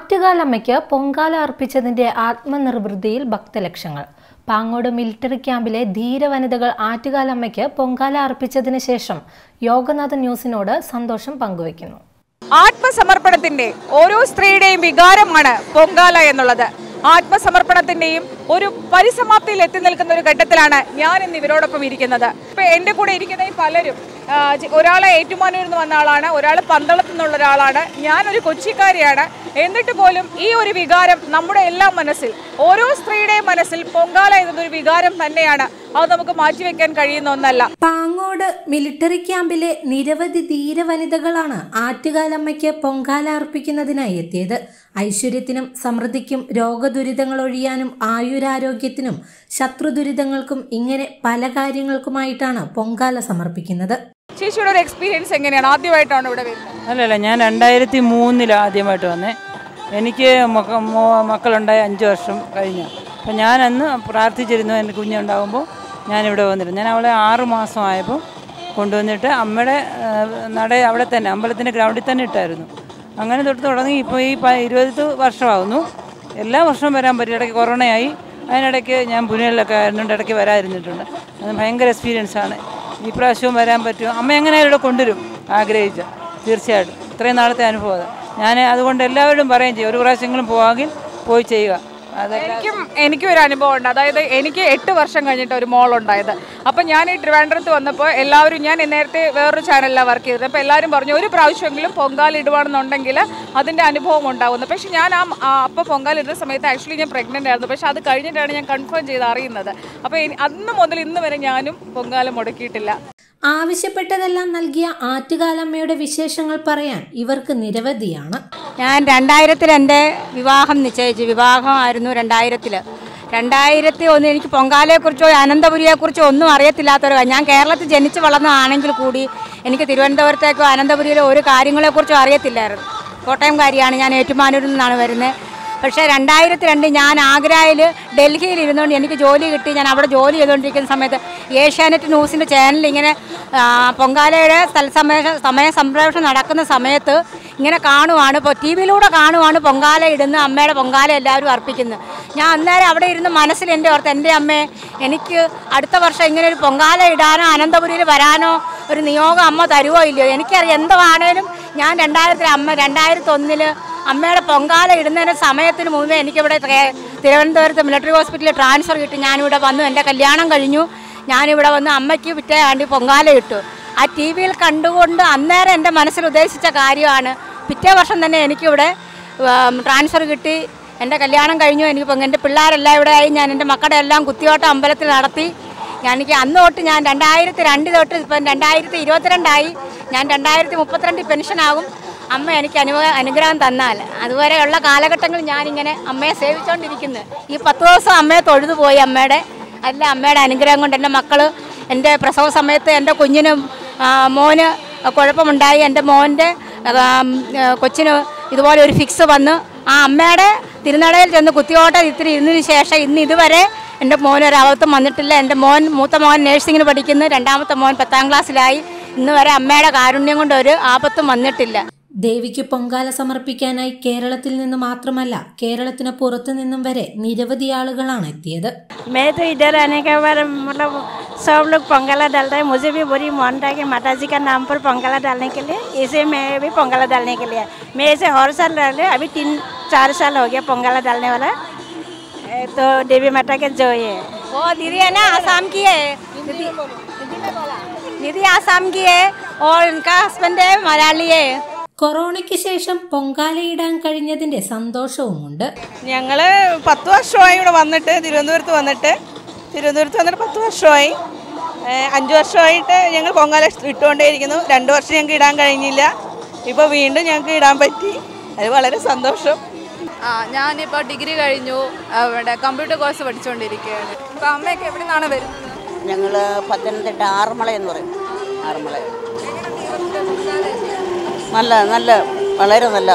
ആറ്റുകാലമ്മയ്ക്ക് പൊങ്കാല അർപ്പിച്ചതിന്റെ ആത്മനിർവൃതിയിൽ ഭക്തലക്ഷങ്ങൾ. പാങ്ങോട് മിലിറ്ററി ക്യാമ്പിലെ ധീരവനിതകൾ ആറ്റുകാലമ്മയ്ക്ക് പൊങ്കാല അർപ്പിച്ചതിന് ശേഷം യോഗനാഥൻ ന്യൂസിനോട് സന്തോഷം പങ്കുവയ്ക്കുന്നു. ആത്മസമർപ്പണത്തിന്റെ ഓരോ സ്ത്രീയുടെയും വികാരമാണ് പൊങ്കാല എന്നുള്ളത്. ആത്മസമർപ്പണത്തിന്റെയും ഒരു പരിസമാപ്തിയിൽ എത്തി നിൽക്കുന്ന ഒരു ഘട്ടത്തിലാണ് ഞാൻ ഇന്ന് ഇവരോടൊപ്പം ഇരിക്കുന്നത്. ഇപ്പൊ എന്റെ കൂടെ ഇരിക്കുന്ന ഈ പലരും ഒരാളെ ഏറ്റുമാനൂരിൽ നിന്ന് വന്ന ആളാണ്, ഒരാൾ പന്തളത്തു നിന്നുള്ള ഒരാളാണ്, ഞാനൊരു കൊച്ചിക്കാരിയാണ്. എന്നിട്ട് പോലും ഈ ഒരു വികാരം നമ്മുടെ എല്ലാം മനസ്സിൽ, ഓരോ സ്ത്രീയുടെയും മനസ്സിൽ പൊങ്കാല എന്നതൊരു വികാരം തന്നെയാണ്. അത് നമുക്ക് മാറ്റിവെക്കാൻ കഴിയുന്ന ഒന്നല്ല. പാങ്ങോട് മിലിറ്ററി ക്യാമ്പിലെ നിരവധി ധീരവനിതകളാണ് ആറ്റുകാലമ്മയ്ക്ക് പൊങ്കാല അർപ്പിക്കുന്നതിനായി എത്തിയത്. ഐശ്വര്യത്തിനും സമൃദ്ധിക്കും, രോഗദുരിതങ്ങൾ ഒഴിയാനും, ആയുരാരോഗ്യത്തിനും, ശത്രുദുരിതങ്ങൾക്കും ഇങ്ങനെ പല കാര്യങ്ങൾക്കുമായിട്ടാണ് പൊങ്കാല സമർപ്പിക്കുന്നത്. ചേച്ചിയുടെ ഒരു എക്സ്പീരിയൻസ് എങ്ങനെയാണ്? ആദ്യമായിട്ടാണ് ഇവിടെ വരുന്നത്? അല്ലല്ല, ഞാൻ 2003 ആദ്യമായിട്ട് വന്നേ. എനിക്ക് മക്കളുണ്ടായ 5 വർഷം കഴിഞ്ഞു. അപ്പം ഞാനന്ന് പ്രാർത്ഥിച്ചിരുന്നു എൻ്റെ കുഞ്ഞുണ്ടാകുമ്പോൾ ഞാനിവിടെ വന്നിരുന്നു. ഞാൻ അവളെ 6 മാസമായപ്പോൾ കൊണ്ടുവന്നിട്ട് അമ്മയുടെ അവിടെ തന്നെ അമ്പലത്തിൻ്റെ ഗ്രൗണ്ടിൽ തന്നെ ഇട്ടായിരുന്നു. അങ്ങനെ തൊട്ട് തുടങ്ങി ഇപ്പോൾ ഈ 20 വർഷമാകുന്നു. എല്ലാ വർഷവും വരാൻ പറ്റും. ഇടയ്ക്ക് കൊറോണയായി, അതിനിടയ്ക്ക് ഞാൻ പുനലൊക്കെ ആയിരുന്നുണ്ട്, ഇടയ്ക്ക് വരാതിരുന്നിട്ടുണ്ട്. അത് ഭയങ്കര എക്സ്പീരിയൻസാണ്. ഈ പ്രാവശ്യവും വരാൻ പറ്റും. അമ്മ എങ്ങനെയാലും ഇവിടെ കൊണ്ടുവരും ആഗ്രഹിച്ച, തീർച്ചയായിട്ടും. ഇത്രയും നാളത്തെ അനുഭവം ഞാൻ അതുകൊണ്ട് എല്ലാവരോടും പറയുകയും ചെയ്യും, ഒരു പ്രാവശ്യങ്ങളും പോയി ചെയ്യുക. എനിക്കും ഒരു അനുഭവം ഉണ്ട്. അതായത് എനിക്ക് 8 വർഷം കഴിഞ്ഞിട്ട് ഒരു മോളുണ്ടായത്. അപ്പം ഞാൻ ഈ ട്രിവാൻഡ്രത്ത് വന്നപ്പോൾ എല്ലാവരും, ഞാൻ നേരത്തെ വേറൊരു ചാനലിലാണ് വർക്ക് ചെയ്തത്, അപ്പോൾ എല്ലാവരും പറഞ്ഞു ഒരു പ്രാവശ്യമെങ്കിലും പൊങ്കാല ഇടുവാണെന്നുണ്ടെങ്കിൽ അതിൻ്റെ അനുഭവം ഉണ്ടാകുന്നു. പക്ഷേ ഞാൻ അപ്പോൾ പൊങ്കാല ഇടുന്ന സമയത്ത് ആക്ച്വലി ഞാൻ പ്രഗ്നൻ്റ് ആയിരുന്നു. പക്ഷേ അത് കഴിഞ്ഞിട്ടാണ് ഞാൻ കൺഫേം ചെയ്ത് അറിയുന്നത്. അപ്പോൾ അന്ന് മുതൽ ഇന്ന് വരെ ഞാനും പൊങ്കാല മുടക്കിയിട്ടില്ല. ആവശ്യപ്പെട്ടതെല്ലാം നൽകിയ ആറ്റുകാലമ്മയുടെ വിശേഷങ്ങൾ പറയാൻ ഇവർക്ക് നിരവധിയാണ്. ഞാൻ 2000 എൻ്റെ വിവാഹം നിശ്ചയിച്ചു. വിവാഹമായിരുന്നു 2000. 2001 എനിക്ക് പൊങ്കാലയെക്കുറിച്ചോ അനന്തപുരിയെക്കുറിച്ചോ ഒന്നും അറിയത്തില്ലാത്തൊരു, ഞാൻ കേരളത്തിൽ ജനിച്ച് വളർന്നതാണെങ്കിൽ കൂടി എനിക്ക് തിരുവനന്തപുരത്തേക്കോ അനന്തപുരിയിലോ ഒരു കാര്യങ്ങളെക്കുറിച്ചോ അറിയത്തില്ലായിരുന്നു. കോട്ടയംകാരിയാണ് ഞാൻ, ഏറ്റുമാനൂരിൽ നിന്നാണ് വരുന്നത്. പക്ഷേ 2002 ഞാൻ ആഗ്രയിൽ ഡൽഹിയിൽ ഇരുന്നുകൊണ്ട് എനിക്ക് ജോലി കിട്ടി. ഞാൻ അവിടെ ജോലി ചെയ്തുകൊണ്ടിരിക്കുന്ന സമയത്ത് ഏഷ്യാനെറ്റ് ന്യൂസിൻ്റെ ചാനലിൽ ഇങ്ങനെ പൊങ്കാലയുടെ സമയ സംപ്രേഷണം നടക്കുന്ന സമയത്ത് ഇങ്ങനെ കാണുവാണ്, ഇപ്പോൾ ടി വിയിലൂടെ കാണുവാണ് പൊങ്കാല ഇടുന്ന അമ്മയുടെ പൊങ്കാല എല്ലാവരും അർപ്പിക്കുന്നത്. ഞാൻ അന്നേരം അവിടെ ഇരുന്ന് മനസ്സിൽ എൻ്റെ ഓർത്ത്, എൻ്റെ അമ്മേ, എനിക്ക് അടുത്ത വർഷം ഇങ്ങനെ ഒരു പൊങ്കാല ഇടാനോ അനന്തപുരിയിൽ വരാനോ ഒരു നിയോഗം അമ്മ തരുമോ ഇല്ലയോ? എനിക്കറിയാം എന്താണേലും ഞാൻ 2001 അമ്മയുടെ പൊങ്കാല ഇടുന്നതിന് സമയത്തിന് മുമ്പേ എനിക്കിവിടെ തിരുവനന്തപുരത്ത് മിലിറ്ററി ഹോസ്പിറ്റലിൽ ട്രാൻസ്ഫർ കിട്ടി. ഞാനിവിടെ വന്നു, എൻ്റെ കല്യാണം കഴിഞ്ഞു. ഞാനിവിടെ വന്ന് അമ്മയ്ക്ക് പിറ്റേ ആണ്ടി പൊങ്കാല ഇട്ടു. ആ ടി വിയിൽ കണ്ടുകൊണ്ട് അന്നേരം എൻ്റെ മനസ്സിൽ ഉദ്ദേശിച്ച കാര്യമാണ്. പിറ്റേ വർഷം തന്നെ എനിക്കിവിടെ ട്രാൻസ്ഫർ കിട്ടി, എൻ്റെ കല്യാണം കഴിഞ്ഞു. എനിക്ക് എൻ്റെ പിള്ളേരെല്ലാം ഇവിടെ ആയി. ഞാൻ എൻ്റെ മക്കളുടെ എല്ലാം കുത്തിയോട്ടം അമ്പലത്തിൽ നടത്തി. എനിക്ക് അന്ന് തൊട്ട്, ഞാൻ 2002 തൊട്ട് ഇപ്പം 2022 ഞാൻ 2032 പെൻഷനാകും. അമ്മ എനിക്ക് അനുഗ്രഹം തന്നാൽ അതുവരെയുള്ള കാലഘട്ടങ്ങളിൽ ഞാനിങ്ങനെ അമ്മയെ സേവിച്ചുകൊണ്ടിരിക്കുന്നു. ഈ 10 ദിവസം അമ്മയെ തൊഴുതു പോയി. അമ്മയുടെ അനുഗ്രഹം കൊണ്ട് എൻ്റെ മക്കൾ, എൻ്റെ പ്രസവ സമയത്ത് എൻ്റെ കുഞ്ഞിന് മോന് കുഴപ്പമുണ്ടായി. എൻ്റെ മോൻ്റെ കൊച്ചിന് ഇതുപോലെ ഒരു ഫിക്സ് വന്ന് ആ അമ്മയുടെ തിരുനടയിൽ ചെന്ന് കുത്തിയോട്ടം ഇത്തിരി ഇരുന്നതിന് ശേഷം ഇന്ന് ഇതുവരെ എൻ്റെ മോനൊരവസ്ഥം വന്നിട്ടില്ല. എൻ്റെ മൂത്ത മോൻ നേഴ്സിങ്ങിന് പഠിക്കുന്നു, രണ്ടാമത്തെ മോൻ 10ാം ക്ലാസ്സിലായി. ഇന്ന് വരെ അമ്മയുടെ കാരുണ്യം കൊണ്ട് ഒരു ആപത്തും വന്നിട്ടില്ല. ദേവിക്ക് പൊങ്കാല സമർപ്പിക്കാനായി കേരളത്തിൽ നിന്ന് മാത്രമല്ല കേരളത്തിന് പുറത്തു നിന്നും വരെ നിരവധി ആളുകളാണ് എത്തിയത്. सब लोग पोंगला डालते हैं. मुझे भी बड़ी मन था कि माता जी का नाम पर पोंगला डालने के लिए, इसे मैं भी पोंगला डालने के लिए मैं इसे हर साल डाले. अभी 3-4 साल हो गया पोंगला डालने वाला. तो देवी माता के जय है. वो दीदी है ना, आसाम की है. दीदी आसाम की है और उनका हस्बैंड है मलयाली है. കൊറോണയ്ക്ക് ശേഷം പൊങ്കാലയിടാൻ കഴിഞ്ഞതിന്റെ സന്തോഷവുമുണ്ട്. ഞങ്ങൾ 10 വർഷമായി ഇവിടെ വന്നിട്ട്, തിരുവനന്തപുരത്ത് വന്നിട്ട് 10 വർഷമായി. 5 വർഷമായിട്ട് ഞങ്ങൾ പൊങ്കാല ഇട്ടുകൊണ്ടേയിരിക്കുന്നു. 2 വർഷം ഞങ്ങൾക്ക് ഇടാൻ കഴിഞ്ഞില്ല. ഇപ്പോൾ വീണ്ടും ഞങ്ങൾക്ക് ഇടാൻ പറ്റി. അത് വളരെ സന്തോഷം. ഞാനിപ്പോൾ ഡിഗ്രി കഴിഞ്ഞു, അവിടെ കമ്പ്യൂട്ടർ കോഴ്സ് പഠിച്ചുകൊണ്ടിരിക്കുകയാണ്. അപ്പോൾ അമ്മയൊക്കെ എവിടെ നിന്നാണ് വരുന്നത്? ഞങ്ങൾ പത്തനംതിട്ട ആറന്മുള എന്ന് പറയും. ആറന്മുള നല്ല വളരെ നല്ല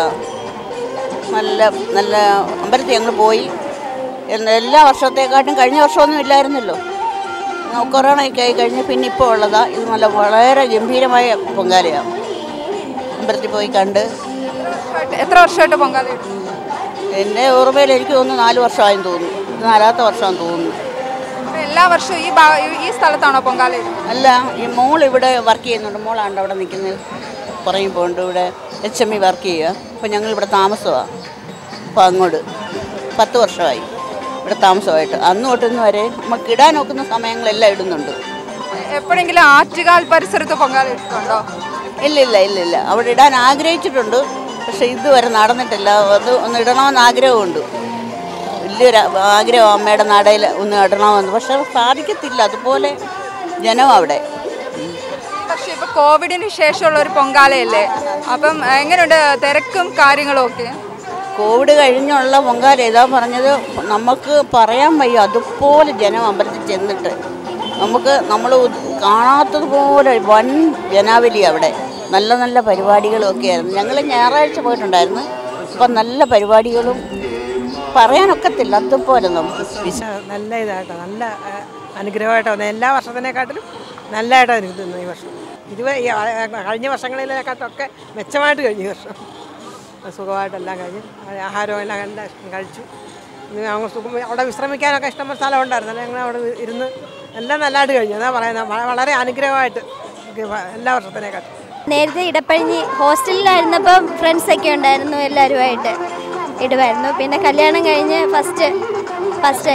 അമ്പലത്തിൽ ഞങ്ങൾ പോയി. എല്ലാ വർഷത്തെക്കാട്ടും കഴിഞ്ഞ വർഷമൊന്നും ഇല്ലായിരുന്നല്ലോ, കൊറോണയൊക്കെ ആയി കഴിഞ്ഞ് പിന്നെ ഇപ്പോൾ ഉള്ളതാ. ഇത് വളരെ ഗംഭീരമായ പൊങ്കാലയാണ്. അമ്പലത്തിൽ പോയി കണ്ട്. എത്ര വർഷമായിട്ട് പൊങ്കാല? എൻ്റെ ഓർമ്മയിൽ എനിക്ക് തോന്നുന്നു 4 വർഷമായെന്ന് തോന്നുന്നു. 4ാമത്തെ വർഷമാണെന്ന് തോന്നുന്നു. എല്ലാ വർഷവും ഈ സ്ഥലത്താണോ പൊങ്കാല? അല്ല, ഈ മോൾ ഇവിടെ വർക്ക് ചെയ്യുന്നുണ്ട്. മോളാണ്ട് അവിടെ നിൽക്കുന്നത്, പുറകെ പോകുന്നുണ്ട്. ഇവിടെ HME വർക്ക് ചെയ്യുക. അപ്പോൾ ഞങ്ങളിവിടെ താമസമാണ്. അപ്പോൾ അങ്ങോട്ട് 10 വർഷമായി ഇവിടെ താമസമായിട്ട്. അന്ന് തൊട്ടിന്ന് വരെ നമുക്ക് ഇടാൻ നോക്കുന്ന സമയങ്ങളെല്ലാം ഇടുന്നുണ്ട്. എപ്പോഴെങ്കിലും ആറ്റുകാൽ പരിസരത്ത് പൊങ്കാല ഇട്ടിട്ടുണ്ടോ? ഇല്ല. അവിടെ ഇടാൻ ആഗ്രഹിച്ചിട്ടുണ്ട്, പക്ഷെ ഇതുവരെ നടന്നിട്ടില്ല. അത് ഒന്ന് ഇടണമെന്ന് ആഗ്രഹമുണ്ട്. വലിയൊരു ആഗ്രഹം അമ്മയുടെ നടയിൽ ഒന്ന് ഇടണമെന്ന്. പക്ഷെ സാധിക്കത്തില്ല, അതുപോലെ ജനം അവിടെ. പക്ഷേ ഇപ്പോൾ കോവിഡിന് ശേഷമുള്ള ഒരു പൊങ്കാലയല്ലേ, അപ്പം എങ്ങനെയുണ്ട് തിരക്കും കാര്യങ്ങളും ഒക്കെ? കോവിഡ് കഴിഞ്ഞുള്ള പൊങ്കാല ഏതാ പറഞ്ഞത്, നമുക്ക് പറയാൻ വയ്യ. അതുപോലെ ജനം അമ്പലത്തിൽ ചെന്നിട്ട് നമ്മൾ കാണാത്തതുപോലെ വൻ ജനാവലി അവിടെ. നല്ല നല്ല പരിപാടികളൊക്കെ ആയിരുന്നു. ഞങ്ങൾ ഞായറാഴ്ച പോയിട്ടുണ്ടായിരുന്നു. അപ്പം നല്ല പരിപാടികളും പറയാനൊക്കത്തില്ല, അതുപോലെ നമുക്ക് നല്ല ഇതായിട്ടോ, നല്ല അനുഗ്രഹമായിട്ടോ വന്നത്. എല്ലാ വർഷത്തിനെക്കാട്ടിലും നല്ലതായിട്ടോ എനിക്ക് തോന്നുന്നു ഈ വർഷം. കഴിഞ്ഞ വർഷങ്ങളിലേക്കാട്ടൊക്കെ മെച്ചമായിട്ട് കഴിഞ്ഞു ഈ വർഷം. സുഖമായിട്ടെല്ലാം കഴിഞ്ഞു. ആഹാരവും എല്ലാം കഴിച്ചു. അവിടെ വിശ്രമിക്കാനൊക്കെ ഇഷ്ടംപോലെ സ്ഥലം ഉണ്ടായിരുന്നു. ഞങ്ങൾ അവിടെ ഇരുന്ന് എല്ലാം നല്ലതായിട്ട് കഴിഞ്ഞു. അതാ പറയുന്നത്, വളരെ അനുഗ്രഹമായിട്ട് എല്ലാ വർഷത്തിനെക്കാട്ടും. നേരത്തെ ഇടപ്പഴിഞ്ഞ് ഹോസ്റ്റലിലായിരുന്നപ്പം ഫ്രണ്ട്സൊക്കെ ഉണ്ടായിരുന്നു, എല്ലാവരുമായിട്ട് ഇടുമായിരുന്നു. പിന്നെ കല്യാണം കഴിഞ്ഞ് ഫസ്റ്റ്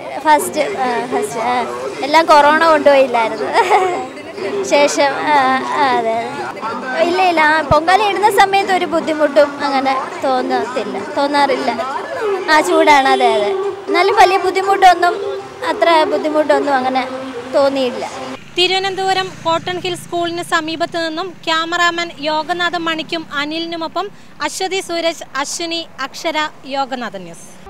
എല്ലാം കൊറോണ കൊണ്ടുപോയില്ലായിരുന്നു. ശേഷം അതെ ഇല്ല പൊങ്കാല ഇടുന്ന സമയത്ത് ഒരു ബുദ്ധിമുട്ടും അങ്ങനെ തോന്നാറില്ല. ചൂടാണ്. അതെ എന്നാലും വലിയ അത്ര ബുദ്ധിമുട്ടൊന്നും അങ്ങനെ തോന്നിയില്ല. തിരുവനന്തപുരം കോട്ടൺ ഹിൽ സ്കൂളിന് സമീപത്തു നിന്നും ക്യാമറാമാൻ യോഗനാഥൻ മണിക്കും അനിലിനുമൊപ്പം അശ്വതി സൂരജ്, അശ്വിനി, അക്ഷര, യോഗനാഥൻ ന്യൂസ്.